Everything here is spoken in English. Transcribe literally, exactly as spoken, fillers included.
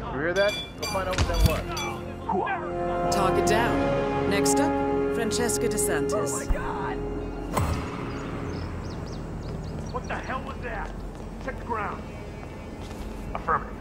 You hear that? Go find out what that was. Target down. Next up, Francesca DeSantis. Oh my God! What the hell was that? Check the ground. Affirmative.